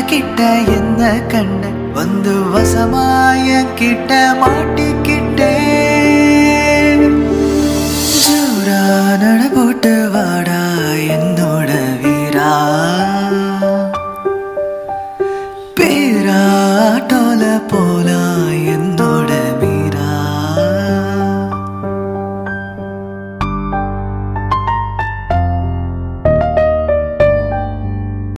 கிட்ட என்ன கண்ட வந்து வசமாய கிட்ட மாட்டிக்கிட்டே ஜூரா நட போட்டு